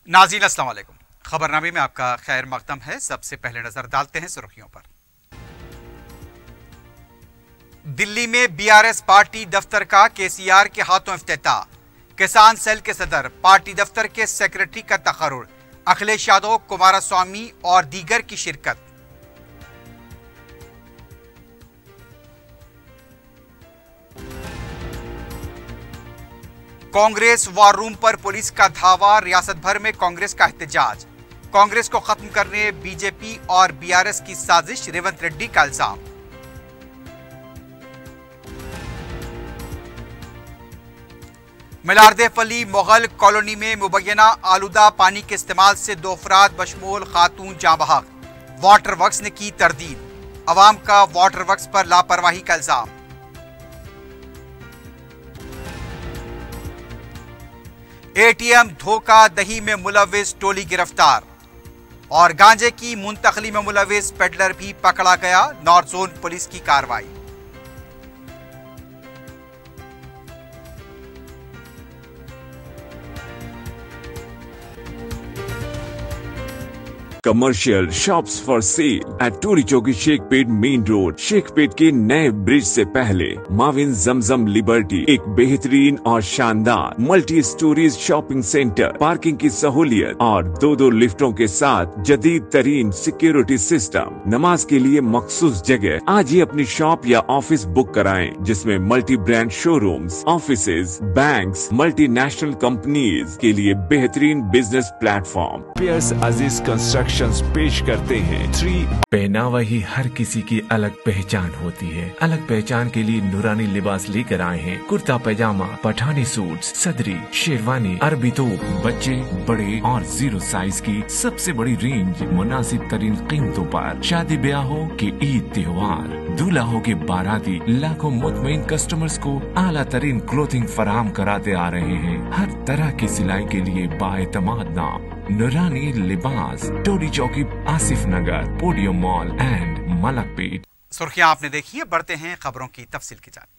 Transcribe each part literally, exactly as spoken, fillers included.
नाज़रीन अस्सलाम वालेकुम। खबरनामे में आपका खैर मकदम है। सबसे पहले नजर डालते हैं सुर्खियों पर। दिल्ली में बीआरएस पार्टी दफ्तर का केसीआर के हाथों इफ्तिताह। किसान सेल के सदर, पार्टी दफ्तर के सेक्रेटरी का तकर्रुर, अखिलेश यादव, कुमारस्वामी और दीगर की शिरकत। कांग्रेस वॉर रूम पर पुलिस का धावा, रियासत भर में कांग्रेस का एहतजाज। कांग्रेस को खत्म करने बीजेपी और बीआरएस की साजिश, रेवंत रेड्डी का इल्जाम। मिलारदेफली मुगल कॉलोनी में मुबैना आलूदा पानी के इस्तेमाल से दो अफराद बशमूल खातून जाँ बहक। वाटर वर्क्स ने की तरदीद। अवाम का वाटर वर्क्स पर लापरवाही का इल्जाम। एटीएम धोखा दही में मुलविस टोली गिरफ्तार और गांजे की मुंतकली में मुलविस पेडलर भी पकड़ा गया। नॉर्थ जोन पुलिस की कार्रवाई। Commercial shops for sale at Tolichowki Shaikpet main road. Shaikpet के नए ब्रिज से पहले माविन जमजम लिबर्टी एक बेहतरीन और शानदार multi storeys shopping centre, parking की सहूलियत और दो दो लिफ्टों के साथ जदीद तरीन सिक्योरिटी सिस्टम। नमाज के लिए मखसूस जगह। आज ही अपनी शॉप या ऑफिस बुक कराएं, जिसमें multi brand showrooms, offices, banks, multinational companies के लिए बेहतरीन बिजनेस प्लेटफॉर्म। पियर्स अजीज कंस्ट्रक्शन पेश करते हैं थ्री। पहनावा ही हर किसी की अलग पहचान होती है। अलग पहचान के लिए नूरानी लिबास लेकर आए हैं। कुर्ता पैजामा, पठानी सूट, सदरी, शेरवानी, अरबी तोप, बच्चे, बड़े और जीरो साइज की सबसे बड़ी रेंज मुनासिब तरीन कीमतों पर। शादी ब्याह हो कि ईद त्योहार, दूल्हा हो के बाराती, लाखों मुतमईन कस्टमर्स को आला तरीन क्लोथिंग फराहम कराते आ रहे हैं। हर तरह की सिलाई के लिए बाएतमाद नाम नूरानी लिबास, टोरी चौकी, Asif Nagar, podium mall and Malakpet. सुर्खियां आपने देखी है। बढ़ते हैं खबरों की तफसील की जानिब।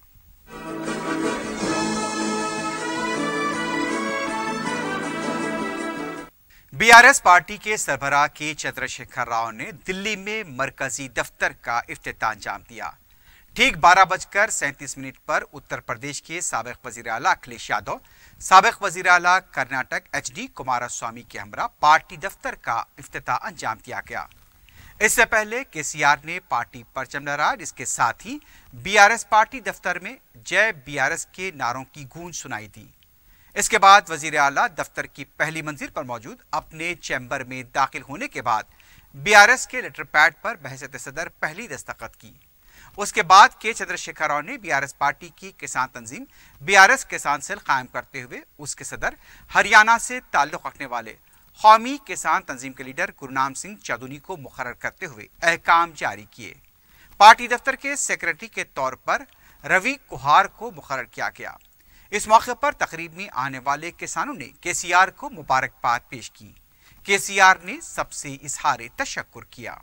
बीआरएस पार्टी के सरबराह के चंद्रशेखर राव ने दिल्ली में मरकजी दफ्तर का इफ्तिताह अंजाम दिया। ठीक बारह बजकर सैंतीस मिनट पर उत्तर प्रदेश के साबिक वजीर आला अखिलेश यादव, साबिक वजीर आला कर्नाटक एच डी कुमारस्वामी के हमरा पार्टी दफ्तर का इफ्तिताह अंजाम दिया गया। इससे पहले केसीआर ने पार्टी परचम लहराया, जिसके साथ ही बीआरएस पार्टी दफ्तर में जय बीआरएस के नारों की गूंज सुनाई दी। इसके बाद वजीर आला दफ्तर की पहली मंजिल पर मौजूद अपने चैम्बर में दाखिल होने के बाद बीआरएस के लेटर पैड पर बहसत सदर पहली दस्तखत की। उसके बाद के चंद्रशेखर राव ने बीआरएस पार्टी की किसान तंजीम बीआरएस किसान सेल कायम करते हुए उसके सदर हरियाणा से ताल्लुक रखने वाले कौमी किसान तंजीम के लीडर गुरनाम सिंह चौधरी को मुकर्रर करते हुए अहकाम जारी किए। पार्टी दफ्तर के सेक्रेटरी के तौर पर रवि कुहार को मुकर्रर किया गया। इस मौके पर तकरीब में आने वाले किसानों ने केसीआर को मुबारकबाद पेश की। केसीआर ने सबसे इजहार तशक्कुर किया।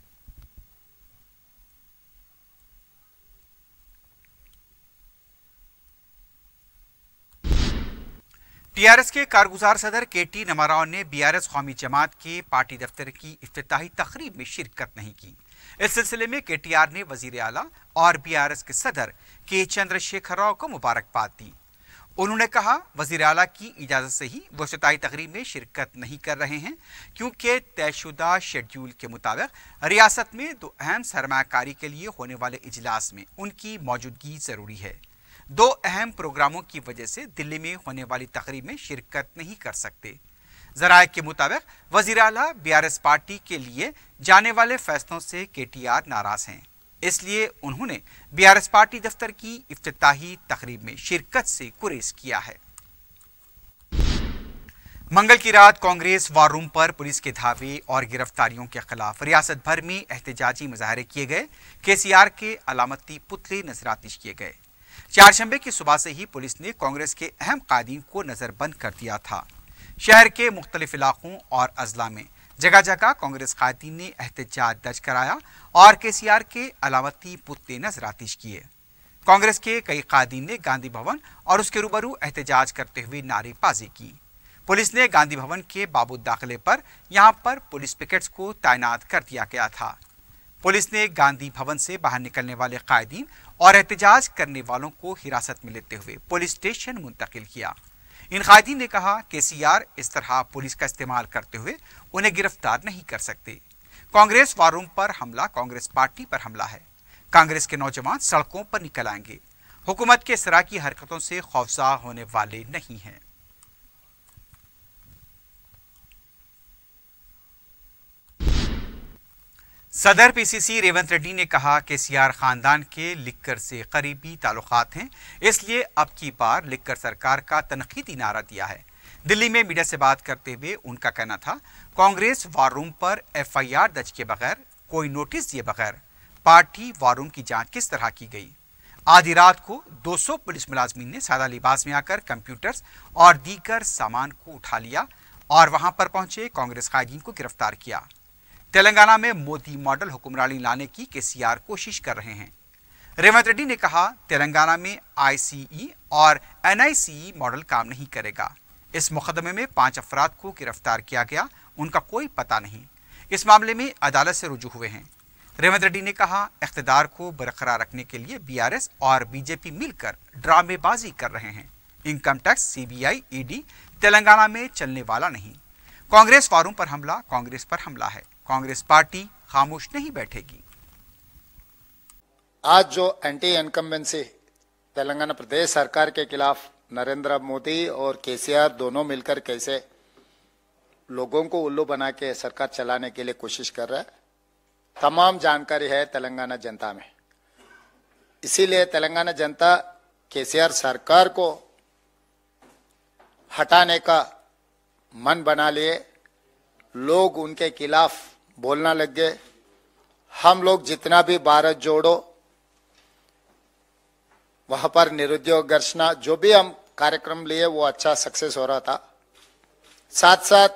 टीआरएस के कारगुजार सदर के टी नमाराव ने बीआरएस कौमी जमात के पार्टी दफ्तर की इफ्तिताही तकरीब में शिरकत नहीं की। इस सिलसिले में केटीआर ने वजीर आला और बीआरएस के सदर के चंद्रशेखर राव को मुबारकबाद दी। उन्होंने कहा, वजीर आला की इजाजत से ही वो इफ्तिताही तकरीब में शिरकत नहीं कर रहे हैं, क्योंकि तयशुदा शेड्यूल के मुताबिक रियासत में दो अहम सरमायाकारी के लिए होने वाले इजलास में उनकी मौजूदगी जरूरी है। दो अहम प्रोग्रामों की वजह से दिल्ली में होने वाली तकरीब में शिरकत नहीं कर सकते। जराये के मुताबिक वजीर आला बीआरएस पार्टी के लिए जाने वाले फैसलों से केटीआर नाराज हैं, इसलिए उन्होंने बीआरएस पार्टी दफ्तर की इफ्तिताही तकरीब में शिरकत से गुरेज किया है। मंगल की रात कांग्रेस वॉर रूम पर पुलिस के धावे और गिरफ्तारियों के खिलाफ रियासत भर में एहतजाजी मुजाहरे किए गए। केसीआर के अलामती पुतले नजरातिश किए गए। चारशंबे की सुबह से ही पुलिस ने कांग्रेस के अहम कायदीन को नजरबंद कर दिया था। शहर के मुख्तलिफ इलाकों और अजला में जगह जगह कांग्रेस कायदीन ने एहतजाज दर्ज कराया और केसीआर के अलामती पुतले नजरातिश किए। कांग्रेस के कई कायदीन ने गांधी भवन और उसके रूबरू एहतजाज करते हुए नारेबाजी की। पुलिस ने गांधी भवन के बाबूद दाखिले पर यहां पर पुलिस पिकेट्स को तैनात कर दिया गया था। पुलिस ने गांधी भवन से बाहर निकलने वाले कायदीन और एहतजाज करने वालों को हिरासत में लेते हुए पुलिस स्टेशन मुंतकिल किया। इन कायदीन ने कहा केसीआर इस तरह पुलिस का इस्तेमाल करते हुए उन्हें गिरफ्तार नहीं कर सकते। कांग्रेस वार रूम पर हमला कांग्रेस पार्टी पर हमला है। कांग्रेस के नौजवान सड़कों पर निकल आएंगे। हुकूमत के इस तरह की हरकतों से खौफजदा होने वाले नहीं हैं। सदर पीसीसी रेवंत रेड्डी ने कहा केसीआर खानदान के लिक्कर से करीबी ताल्लुकात हैं, इसलिए अब की बार लिक्कर सरकार का तनकीदी नारा दिया है। दिल्ली में मीडिया से बात करते हुए उनका कहना था कांग्रेस वार रूम पर एफ आई आर दर्ज किए बगैर, कोई नोटिस दिए बगैर पार्टी वार रूम की जांच किस तरह की गई। आधी रात को दो सौ पुलिस मुलाजमीन ने सादा लिबास में आकर कंप्यूटर्स और दीगर सामान को उठा लिया और वहां पर पहुंचे कांग्रेस कायदीन को गिरफ्तार किया। तेलंगाना में मोदी मॉडल हुक्मरानी लाने की केसीआर कोशिश कर रहे हैं। रेवंत रेड्डी ने कहा तेलंगाना में आई सी ई और एन आई सी ई मॉडल काम नहीं करेगा। इस मुकदमे में पांच अफराद को गिरफ्तार किया गया, उनका कोई पता नहीं। इस मामले में अदालत से रुजू हुए हैं। रेवंत रेड्डी ने कहा इख्तिदार को बरकरार रखने के लिए बी आर एस और बीजेपी मिलकर ड्रामेबाजी कर रहे हैं। Income tax, C B I, E D Telangana में चलने वाला नहीं। कांग्रेस वारों पर हमला कांग्रेस पर हमला है। कांग्रेस पार्टी खामोश नहीं बैठेगी। आज जो एंटी इनकम्बेंसी तेलंगाना प्रदेश सरकार के खिलाफ नरेंद्र मोदी और केसीआर दोनों मिलकर कैसे लोगों को उल्लू बना के सरकार चलाने के लिए कोशिश कर रहा है, तमाम जानकारी है तेलंगाना जनता में। इसीलिए तेलंगाना जनता केसीआर सरकार को हटाने का मन बना लिए। लोग उनके खिलाफ बोलना लग गए। हम लोग जितना भी भारत जोड़ो, वहां पर निरुद्योग घर्षणा, जो भी हम कार्यक्रम लिए वो अच्छा सक्सेस हो रहा था। साथ साथ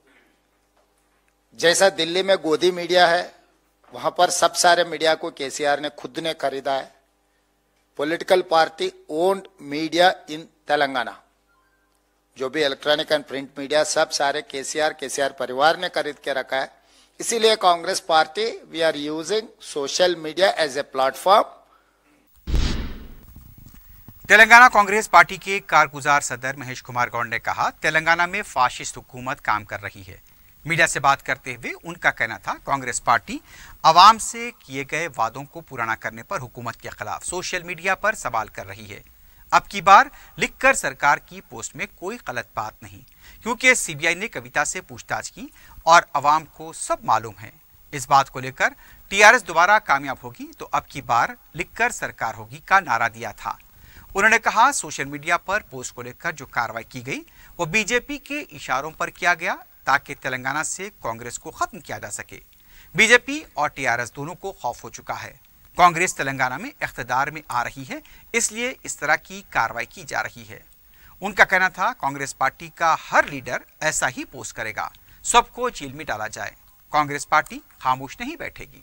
जैसा दिल्ली में गोदी मीडिया है, वहां पर सब सारे मीडिया को केसीआर ने खुद ने खरीदा है। Political party owned media in Telangana, जो भी इलेक्ट्रॉनिक एंड प्रिंट मीडिया सब सारे केसीआर केसीआर परिवार ने खरीद के रखा है। इसीलिए Congress party we are using social media as a platform. Telangana Congress party के कारगुजार सदर महेश कुमार गौड़ ने कहा तेलंगाना में फाशिस्ट हुकूमत काम कर रही है। मीडिया से बात करते हुए उनका कहना था कांग्रेस पार्टी अवाम से किए गए वादों को पूरा न करने पर हुकूमत के खिलाफ सोशल मीडिया पर सवाल कर रही है। अब की बार लिखकर सरकार की पोस्ट में कोई गलत बात नहीं, क्योंकि सी बी आई ने कविता से पूछताछ की और अवाम को सब मालूम है। इस बात को लेकर टी आर एस दोबारा कामयाब होगी तो अब की बार लिखकर सरकार होगी का नारा दिया था। उन्होंने कहा सोशल मीडिया पर पोस्ट को लेकर जो कार्रवाई की गई वो बीजेपी के इशारों पर किया गया ताकि तेलंगाना से कांग्रेस को खत्म किया जा सके। बीजेपी और टी आर एस दोनों को खौफ हो चुका है। कांग्रेस तेलंगाना में इख्तिदार में आ रही है, इसलिए इस तरह की कार्रवाई की जा रही है। उनका कहना था कांग्रेस पार्टी का हर लीडर ऐसा ही पोस्ट करेगा, सबको जेल में डाला जाए। कांग्रेस पार्टी खामोश नहीं बैठेगी।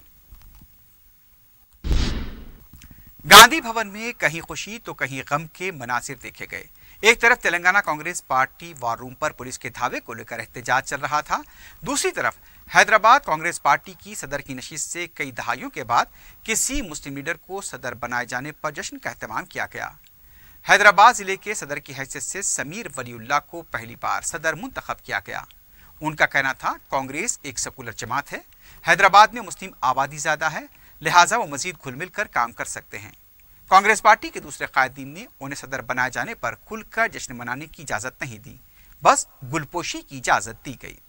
गांधी भवन में कहीं खुशी तो कहीं गम के मनासिर देखे गए। एक तरफ Telangana Congress party war room पर पुलिस के धावे को लेकर एहतजाज चल रहा था, दूसरी तरफ हैदराबाद कांग्रेस पार्टी की सदर की नशिस्त से कई दहाइयों के बाद किसी मुस्लिम लीडर को सदर बनाए जाने पर जश्न का एहतमाम किया गया। हैदराबाद जिले के सदर की हैसियत से समीर वलीउल्लाह को पहली बार सदर मुंतखब किया गया। उनका कहना था कांग्रेस एक सेकुलर जमात है, हैदराबाद में मुस्लिम आबादी ज्यादा है, लिहाजा वो मजीद घुल मिल कर काम कर सकते हैं। कांग्रेस पार्टी के दूसरे कायदीन ने उन्हें सदर बनाए जाने पर खुलकर जश्न मनाने की इजाजत नहीं दी, बस गुलपोशी की इजाजत दी गई।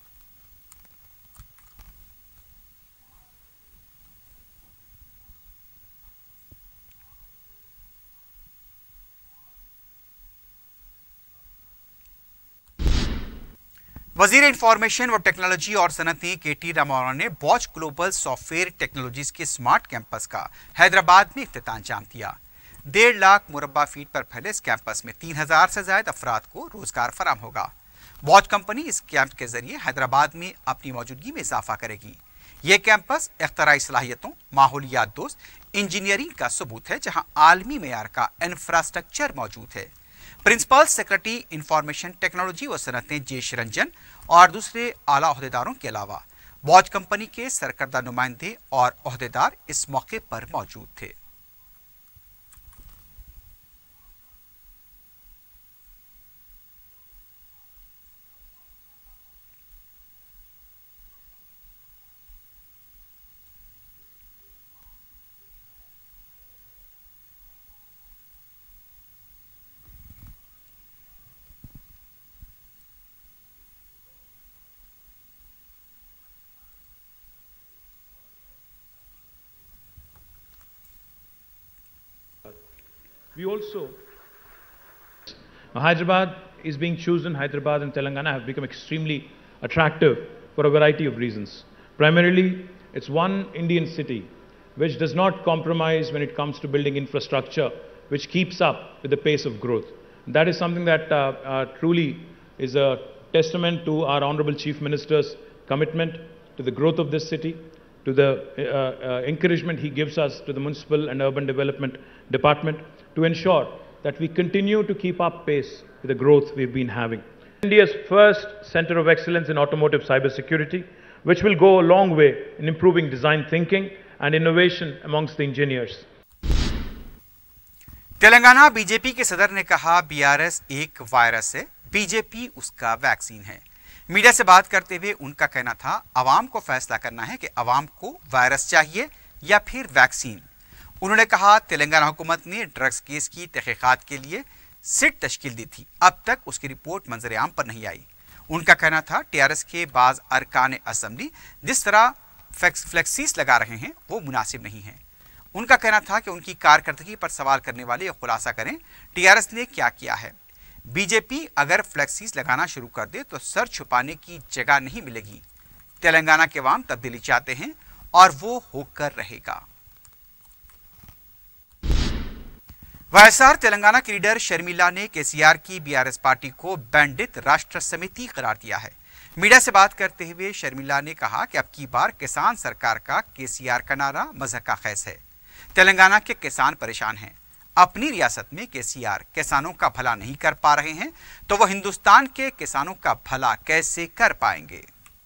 वजीर इंफॉर्मेशन व टेक्नोलॉजी और सनती के टी रामाराव ने बॉच ग्लोबल सॉफ्टवेयर टेक्नोलॉजीज के स्मार्ट कैंपस का हैदराबाद में इफ्तिताह अंजाम दिया। डेढ़ लाख मुरब्बा फीट पर फैले इस कैंपस में तीन हजार से ज्यादा अफराद को रोजगार फराम होगा। बॉच कंपनी इस कैंप के जरिए हैदराबाद में अपनी मौजूदगी में इजाफा करेगी। यह कैंपस इख्तराई सलाहियतों, माहौलियात दोस्त इंजीनियरिंग का सबूत है, जहां आलमी मेयार का इंफ्रास्ट्रक्चर मौजूद है। प्रिंसिपल सेक्रेटरी इंफॉर्मेशन टेक्नोलॉजी व सनअतें जेश रंजन और दूसरे आला ओहदेदारों के अलावा बॉज कंपनी के सरकर्दा नुमाइंदे और ओहदेदार इस मौके पर मौजूद थे। We also, Hyderabad is being chosen, Hyderabad and Telangana have become extremely attractive for a variety of reasons. Primarily, it's one Indian city which does not compromise when it comes to building infrastructure, which keeps up with the pace of growth. That is something that uh, uh, truly is a testament to our Honorable Chief Minister's commitment to the growth of this city, to the uh, uh, encouragement he gives us to the Municipal and Urban Development Department to ensure that we continue to keep up pace with the growth we've been having. India's first Center of Excellence in Automotive Cybersecurity, which will go a long way in improving design thinking and innovation amongst the engineers. Telangana BJP के सदर ने कहा, BRS एक virus है, BJP उसका vaccine है। Media से बात करते हुए उनका कहना था, अवाम को फैसला करना है कि अवाम को वायरस चाहिए या फिर वैक्सीन। उन्होंने कहा, तेलंगाना हुकूमत ने ड्रग्स केस की तहकीकात के लिए सिट तश्कील दी थी, अब तक उसकी रिपोर्ट मंजर आम पर नहीं आई। उनका कहना था, टीआरएस के बाज अरकान असेंबली जिस तरह फ्लेक्सीस लगा रहे हैं वो मुनासिब नहीं है। उनका कहना था कि उनकी कारकर्दगी पर सवाल करने वाले ये खुलासा करें, टीआरएस ने क्या किया है। बीजेपी अगर फ्लेक्सीस लगाना शुरू कर दे तो सर छुपाने की जगह नहीं मिलेगी। तेलंगाना के अवाम तब्दीली चाहते हैं और वो होकर रहेगा। वायएसआर तेलंगाना की लीडर शर्मिला ने केसीआर की बीआरएस पार्टी को बैंडित राष्ट्र समिति करार दिया है। मीडिया से बात करते हुए शर्मिला ने कहा कि अब की बार किसान सरकार का केसीआर का नारा मज़हक का खैस है। तेलंगाना के किसान परेशान हैं। अपनी रियासत में केसीआर किसानों का भला नहीं कर पा रहे हैं तो वह हिंदुस्तान के किसानों का भला कैसे कर पाएंगे।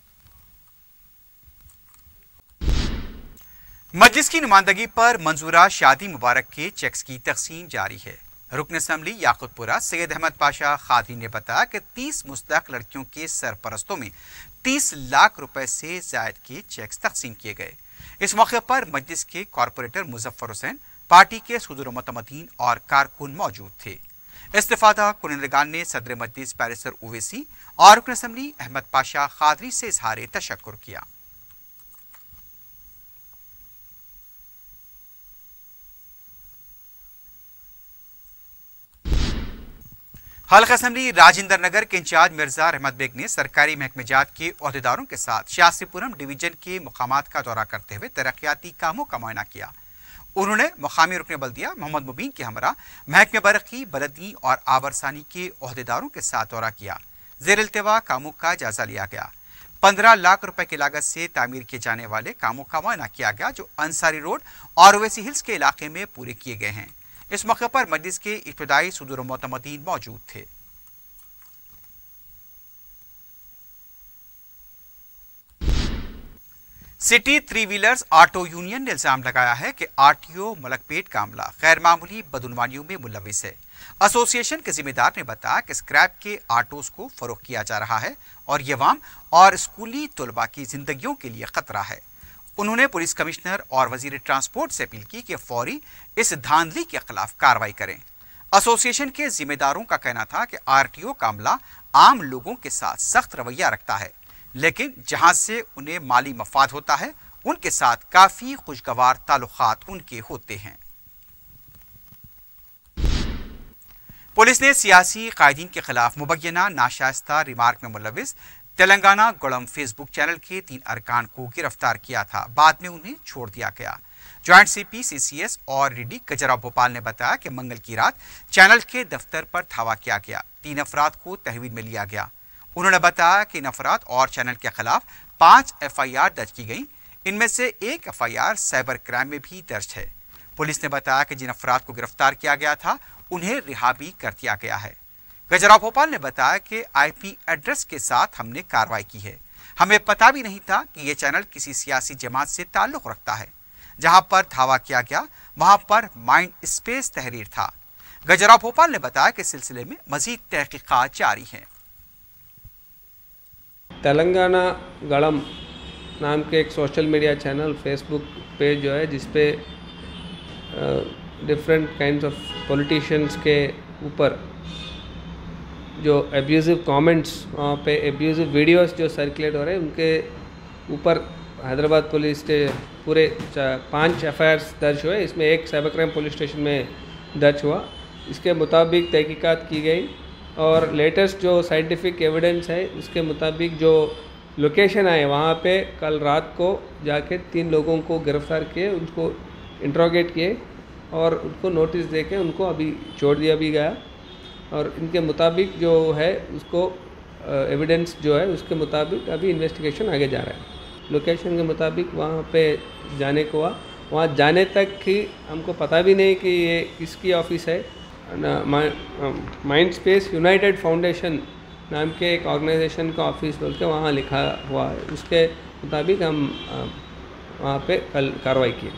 मजलिस की नुमाइंदगी पर मंजूरा शादी मुबारक के चेक्स की तकसीम जारी है। रुकन असम्बली याकुतपुरा सैयद अहमद पाशा खादी ने बताया कि तीस मुस्तहक लड़कियों के सरपरस्तों में तीस लाख रुपए से ज्यादा के चेक्स तकसीम किए गए। इस मौके पर मजलिस के कॉरपोरेटर मुजफ्फर हुसैन, पार्टी के सदर मुतमदीन और कारकुन मौजूद थे। इस्तिफादा कुनिंदगान ने सदर मजलिस बैरिस्टर ओवैसी और रुकन असम्बली अहमद पाशा खादरी से इजहार तशक्कुर किया। हल्का असम्बली राजेंद्र नगर के इंचार्ज मिर्जा रहमत बेग ने सरकारी महकमेजात के ओहदेदारों के साथ शासीपुरम डिवीजन के मुकामात का दौरा करते हुए तरक्याती कामों का मुआयना किया। उन्होंने मुकामी रुकन बल्दिया मोहम्मद मुबीन के हमरा महकमे बरकी, बलदी और आबरसानी के ओहदेदारों के साथ दौरा किया। ज़ेर इल्तिवा कामों का जायजा लिया गया। पंद्रह लाख रुपए की लागत से तामीर किए जाने वाले कामों का मुआयना किया गया जो अंसारी रोड और ओवैसी हिल्स के इलाके में पूरे किए गए हैं। इस मौके पर मजलिस के इब्तिदाई सदर मुतमदीन मौजूद थे। City three wheelers auto union ने इल्जाम लगाया है कि आरटीओ मलकपेट का अमला गैर मामूली बदउनवानियों में मुलविस है। एसोसिएशन के जिम्मेदार ने बताया कि स्क्रैप के ऑटोज को फरोख किया जा रहा है और ये अवाम और स्कूली तलबा की जिंदगियों के लिए खतरा है। उन्होंने पुलिस कमिश्नर और वजीर ट्रांसपोर्ट से अपील की कि फौरी इस धांधली के खिलाफ कार्रवाई करें। एसोसिएशन के जिम्मेदारों का कहना था कि आरटीओ का अमला आम लोगों के साथ सख्त रवैया रखता है, लेकिन जहां से उन्हें माली मफाद होता है उनके साथ काफी खुशगवार ताल्लुकात उनके होते हैं। पुलिस ने सियासी कायदीन के खिलाफ मुबैना नाशाइस्ता रिमार्क में मुलविस तेलंगाना गौड़म फेसबुक चैनल के तीन अरकान को गिरफ्तार किया था, बाद में उन्हें छोड़ दिया गया। ज्वाइंट सीपी सीसीएस और रीडी कजरा भोपाल ने बताया कि मंगल की रात चैनल के दफ्तर पर धावा किया गया। तीन अफराद को तहवील में लिया गया। उन्होंने बताया कि इन अफराद और चैनल के खिलाफ पांच एफ आई आर दर्ज की गई। इनमें से एक F I R cyber crime में भी दर्ज है। पुलिस ने बताया कि जिन अफराद को गिरफ्तार किया गया था उन्हें रिहा भी कर दिया गया है। गजराव भोपाल ने बताया कि आईपी एड्रेस के साथ हमने कार्रवाई की है। हमें पता भी नहीं था कि यह चैनल किसी सियासी जमात से ताल्लुक रखता है। जहां पर धावा किया गया वहां पर माइंड स्पेस तहरीर था। गजराव भोपाल ने बताया कि सिलसिले में मजीद तहकीकात जारी है। तेलंगाना गलम नाम के एक social media channel Facebook page जो है जिसपे डिफरेंट काइंड्स ऑफ पॉलिटिशियंस के ऊपर जो एब्यूजिव कमेंट्स, वहाँ पे एब्यूजिव वीडियोस जो सर्कुलेट हो रहे हैं, उनके ऊपर हैदराबाद पुलिस के पूरे पांच एफ आई आर्स दर्ज हुए। इसमें एक साइबर क्राइम पुलिस स्टेशन में दर्ज हुआ। इसके मुताबिक तहकीकात की गई और लेटेस्ट जो साइंटिफिक एविडेंस है उसके मुताबिक जो लोकेशन आए वहाँ पे कल रात को जाके तीन लोगों को गिरफ्तार किए, उनको इंट्रोगेट किए और उनको नोटिस देके उनको अभी छोड़ दिया भी गया। और इनके मुताबिक जो है उसको एविडेंस जो है उसके मुताबिक अभी इन्वेस्टिगेशन आगे जा रहा है। लोकेशन के मुताबिक वहाँ पे जाने को हुआ, वहाँ जाने तक ही हमको पता भी नहीं कि ये किसकी ऑफिस है। माइंड स्पेस यूनाइटेड फाउंडेशन नाम के एक ऑर्गेनाइजेशन का ऑफिस बोल के वहाँ लिखा हुआ है। उसके मुताबिक हम वहाँ पे कल कार्रवाई की।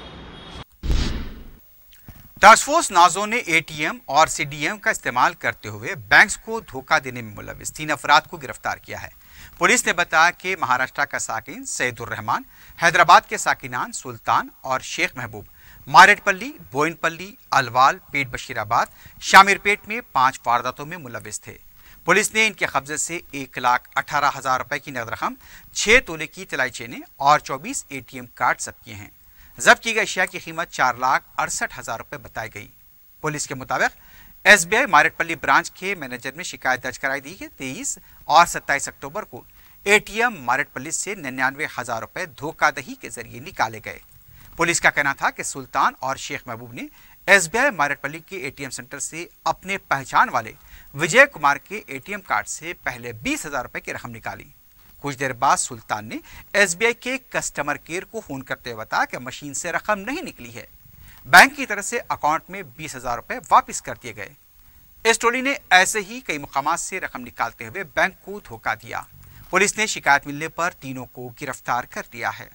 टास्क फोर्स नाजो ने एटीएम और सीडीएम का इस्तेमाल करते हुए बैंक्स को धोखा देने में मुलविस तीन अफराद को गिरफ्तार किया है। पुलिस ने बताया कि महाराष्ट्र का साकिन सईदुर रहमान, हैदराबाद के साकिनान सुल्तान और शेख महबूब मारेटपल्ली, बोइनपल्ली, अलवाल, पेट बशीराबाद, शामिरपेट में पांच वारदातों में मुलविस थे। पुलिस ने इनके कब्जे से एक लाख अठारह हजार रुपए की नकद रकम, छह तोले की तलाई चेनें और चौबीस एटीएम कार्ड जब्त किए हैं। जब्त की गई अशिया की कीमत चार लाख अड़सठ हजार रुपए बताई गई। पुलिस के मुताबिक एसबीआई मारेटपल्ली ब्रांच के मैनेजर में शिकायत दर्ज कराई दी है। तेईस और सत्ताईस अक्टूबर को एटीएम मारेटपल्ली से निन्यानवे हजार रुपए धोखाधड़ी के जरिए निकाले गए। पुलिस का कहना था कि सुल्तान और शेख महबूब ने एसबीआई मारेटपल्ली के एटीएम सेंटर से अपने पहचान वाले विजय कुमार के एटीएम कार्ड से पहले बीस हजार रुपए की रकम निकाली। कुछ देर बाद सुल्तान ने एसबीआई के कस्टमर केयर को फोन करते हुए बताया कि मशीन से रकम नहीं निकली है। बैंक की तरफ से अकाउंट में बीस हजार रुपए वापिस कर दिए गए। इस टोली ने ऐसे ही कई मुकामात से रकम निकालते हुए बैंक को धोखा दिया। पुलिस ने शिकायत मिलने पर तीनों को गिरफ्तार कर लिया है।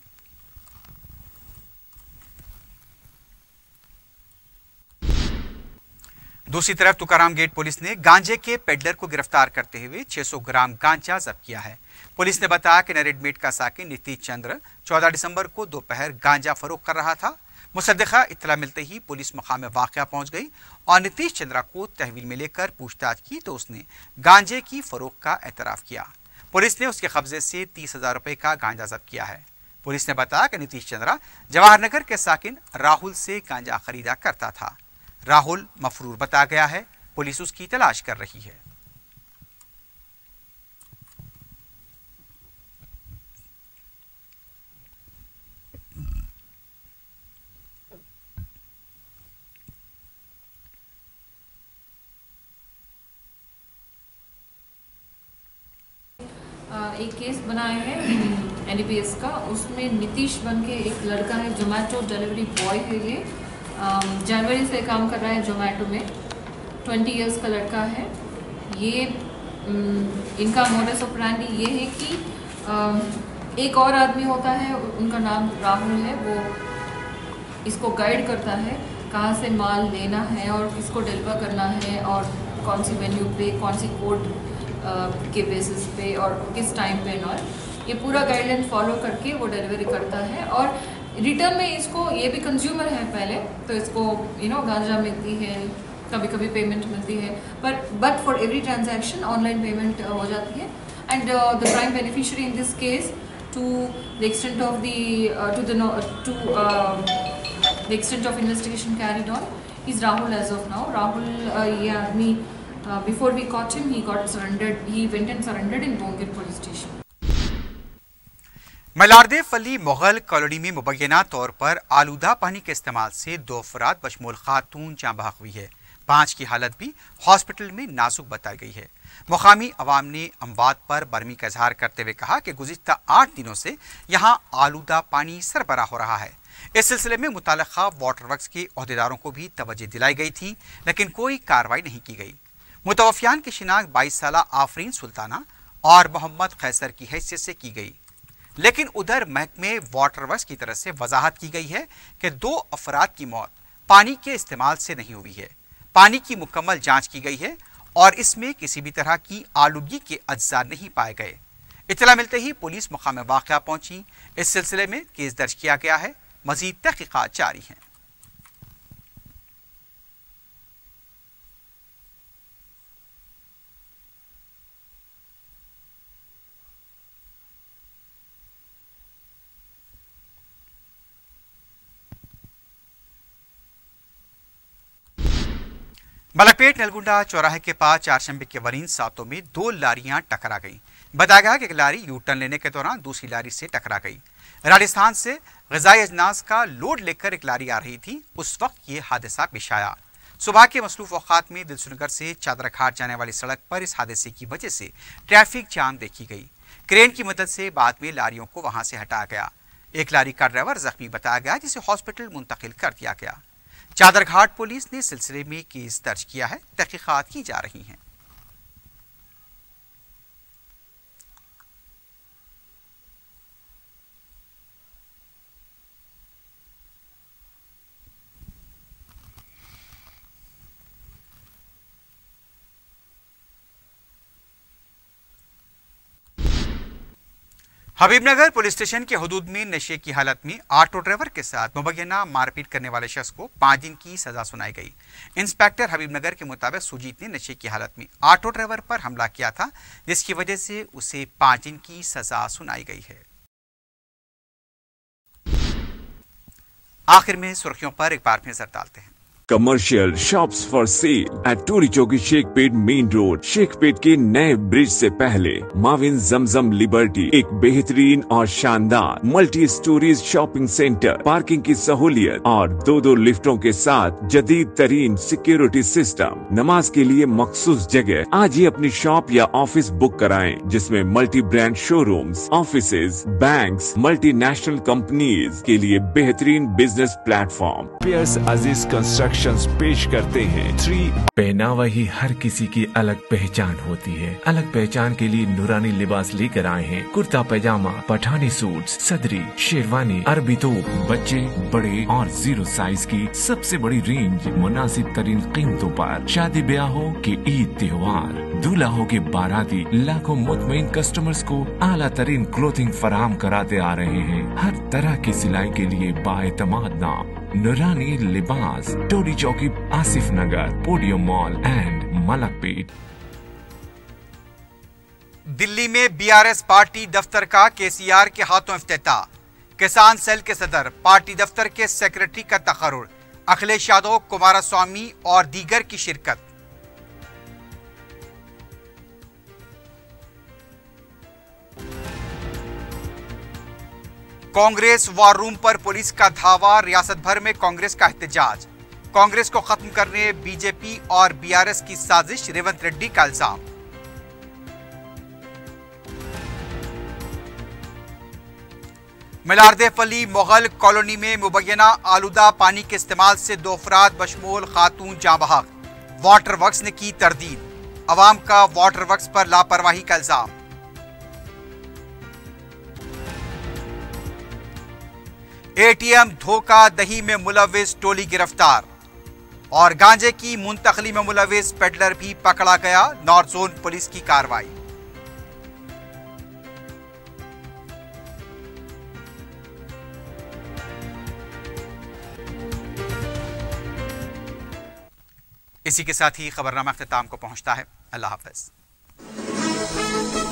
दूसरी तरफ तुकाराम गेट पुलिस ने गांजे के पेडलर को गिरफ्तार करते हुए छह सौ ग्राम गांजा जब्त किया है। पुलिस ने बताया कि नरेडमेट का साकिन नीतीश चंद्र चौदह दिसंबर को दोपहर गांजा फरोख्त कर रहा था। मुसद्दिका इत्तला मिलते ही पुलिस मकाम वाक़या पहुंच गई और नीतीश चंद्रा को तहवील में लेकर पूछताछ की तो उसने गांजे की फरोख्त का एतराफ किया। पुलिस ने उसके कब्जे से तीस हजार रुपए का गांजा जब्त किया है। पुलिस ने बताया कि नीतीश चंद्रा जवाहरनगर के साकिन राहुल से गांजा खरीदा करता था। राहुल मफरूर बताया गया है। पुलिस उसकी तलाश कर रही है। एक केस बनाया है एन डी पी एस का, उसमें नीतीश बन के एक लड़का है, जोमेटो डिलीवरी बॉय है। ये जनवरी से काम कर रहा है जोमेटो में। ट्वेंटी इयर्स का लड़का है ये। इनका मोडस ऑपरेंडी ये है कि एक और आदमी होता है, उनका नाम राहुल है, वो इसको गाइड करता है कहाँ से माल लेना है और किसको डिलीवर करना है और कौन सी वेन्यू पे, कौन सी कोड के बेसिस पे और किस टाइम पे। और ये पूरा गाइडलाइन फॉलो करके वो डिलीवरी करता है और रिटर्न में इसको, ये भी कंज्यूमर है पहले, तो इसको यू नो गांजा मिलती है, कभी कभी पेमेंट मिलती है, पर but for every transaction online payment हो जाती है। And the prime beneficiary in this case to the extent of the to the to the extent of investigation carried on is Rahul as of now. Rahul ये आदमी before we caught him he got surrendered, he went and surrendered in Bhongir police station. मलारदे फली Mughal colony में मुबैना तौर पर आलूदा पानी के इस्तेमाल से दो अफराद बशमूल खातून जाँ बहक हुई है। पांच की हालत भी हॉस्पिटल में नाजुक बताई गई है। मुकामी अवाम ने अमवात पर बरमी का इजहार करते हुए कहा कि गुज़िश्ता आठ दिनों से यहाँ आलूदा पानी सरबराह हो रहा है। इस सिलसिले में मुताल्लिक़ा वाटर वर्क्स के अहदेदारों को भी तवज्जो दिलाई गई थी, लेकिन कोई कार्रवाई नहीं की गई। मुतवफ़ियान की शिनाख्त बाईस साला आफरीन सुल्ताना और मोहम्मद खैसर की हैसियत से की गई, लेकिन उधर महकमे वाटर वर्क्स की तरफ से वजाहत की गई है कि दो अफराद की मौत पानी के इस्तेमाल से नहीं हुई है। पानी की मुकम्मल जांच की गई है और इसमें किसी भी तरह की आलूगी के अज्जा नहीं पाए गए। इत्तला मिलते ही पुलिस मुकाम वाक़या पहुंची। इस सिलसिले में केस दर्ज किया गया है। मजीद तहकीकात जारी हैं। मलकपेट नलगुंडा चौराहे के पास चारशंबे के वरीन सातों में दो लारियां टकरा गईं। बताया गया कि एक लारी यू टर्न लेने के दौरान दूसरी लारी से टकरा गई। राजस्थान से ग़िज़ाई अजनास का लोड लेकर एक लारी आ रही थी, उस वक्त ये हादसा पेश आया। सुबह के मसरूफ औक़ात में दिलसुनगर से चादरघाट जाने वाली सड़क पर इस हादसे की वजह से ट्रैफिक जाम देखी गई। क्रेन की मदद से बाद में लारियों को वहां से हटाया गया। एक लारी का ड्राइवर जख्मी बताया गया, जिसे हॉस्पिटल मुंतकिल कर दिया गया। चादरघाट पुलिस ने सिलसिले में केस दर्ज किया है। तहकीकात की जा रही हैं। हबीबनगर पुलिस स्टेशन के हुदूद में नशे की हालत में ऑटो ड्राइवर के साथ मुबैना मारपीट करने वाले शख्स को पाँच दिन की सजा सुनाई गई। इंस्पेक्टर हबीबनगर के मुताबिक सुजीत ने नशे की हालत में ऑटो ड्राइवर पर हमला किया था, जिसकी वजह से उसे पाँच दिन की सजा सुनाई गई है। आखिर में सुर्खियों पर एक बार फिर नजर डालते हैं। Commercial shops for sale at Toli Chowki Shaikpet main road. Shaikpet के नए ब्रिज से पहले माविन जमजम लिबर्टी एक बेहतरीन और शानदार multi storeys shopping centre, parking की सहूलियत और दो दो लिफ्टों के साथ जदीद तरीन सिक्योरिटी सिस्टम, नमाज के लिए मखसूस जगह। आज ही अपनी शॉप या ऑफिस बुक कराएं, जिसमें multi brand showrooms, offices, banks, multinational companies के लिए बेहतरीन बिजनेस प्लेटफॉर्म। पियर्स अजीज कंस्ट्रक्शन पेश करते हैं थ्री। पहनावा ही हर किसी की अलग पहचान होती है। अलग पहचान के लिए नूरानी लिबास लेकर आए हैं। कुर्ता पैजामा, पठानी सूट, सदरी, शेरवानी, अरबी तोप, बच्चे, बड़े और जीरो साइज की सबसे बड़ी रेंज मुनासिब तरीन कीमतों पर। शादी ब्याहों के ईद त्योहार, दूल्हा हो के बाराती, लाखों मुतमईन कस्टमर्स को आला तरीन क्लोथिंग फराहम कराते आ रहे हैं। हर तरह की सिलाई के लिए बाएतमाद नाम नूरानी लिबास, टोरी चौकी, Asif Nagar, podium mall and Malakpet. Delhi में बीआरएस पार्टी दफ्तर का केसीआर के हाथों इफ्तिताह। किसान सेल के सदर, पार्टी दफ्तर के सेक्रेटरी का तकर्रुर, अखिलेश यादव, कुमारस्वामी और दीगर की शिरकत। कांग्रेस वॉर रूम पर पुलिस का धावा, रियासत भर में कांग्रेस का एहतजाज। कांग्रेस को खत्म करने बीजेपी और बीआरएस की साजिश, रेवंत रेड्डी का इल्जाम। मिलारदेफली मुगल कॉलोनी में मुबैना आलूदा पानी के इस्तेमाल से दो अफराद बशमूल खातून जाँ बहक। वाटर वर्क्स ने की तरदीद। अवाम का वाटर वर्क्स पर लापरवाही का इल्जाम। एटीएम धोखा दही में मुलविस टोली गिरफ्तार और गांजे की मुंतकली में मुलविस पेडलर भी पकड़ा गया। नॉर्थ जोन पुलिस की कार्रवाई। इसी के साथ ही खबरनामा अख्तिताम को पहुंचता है। अल्लाह हाफ़िज़।